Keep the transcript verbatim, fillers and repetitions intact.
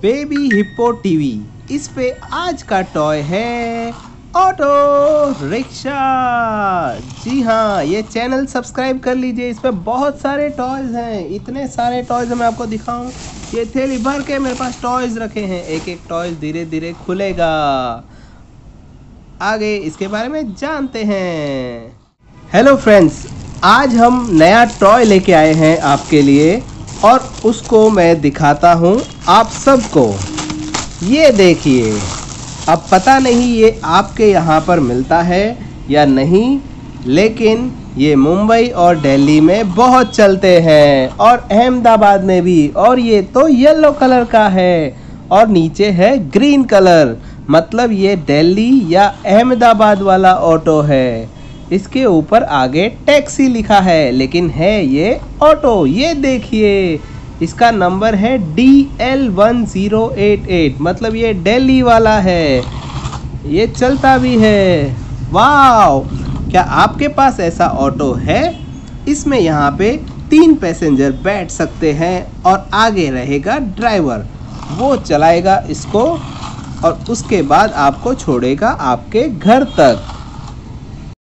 Baby hippo TV. इस पे आज का टॉय है ऑटो रिक्शा। जी हाँ, ये चैनल सब्सक्राइब कर लीजिए। इस पे बहुत सारे टॉयज हैं, इतने सारे टॉयज मैं आपको दिखाऊं। ये थैली भर के मेरे पास टॉयज रखे हैं। एक एक टॉयज धीरे धीरे खुलेगा। आगे इसके बारे में जानते हैं। हेलो फ्रेंड्स, आज हम नया टॉय लेके आए हैं आपके लिए और उसको मैं दिखाता हूँ आप सबको। ये देखिए, अब पता नहीं ये आपके यहाँ पर मिलता है या नहीं, लेकिन ये मुंबई और दिल्ली में बहुत चलते हैं और अहमदाबाद में भी। और ये तो येलो कलर का है और नीचे है ग्रीन कलर, मतलब ये दिल्ली या अहमदाबाद वाला ऑटो है। इसके ऊपर आगे टैक्सी लिखा है, लेकिन है ये ऑटो। ये देखिए, इसका नंबर है D L one zero eight eight, मतलब ये दिल्ली वाला है। ये चलता भी है। वाव, क्या आपके पास ऐसा ऑटो है? इसमें यहाँ पे तीन पैसेंजर बैठ सकते हैं और आगे रहेगा ड्राइवर। वो चलाएगा इसको और उसके बाद आपको छोड़ेगा आपके घर तक।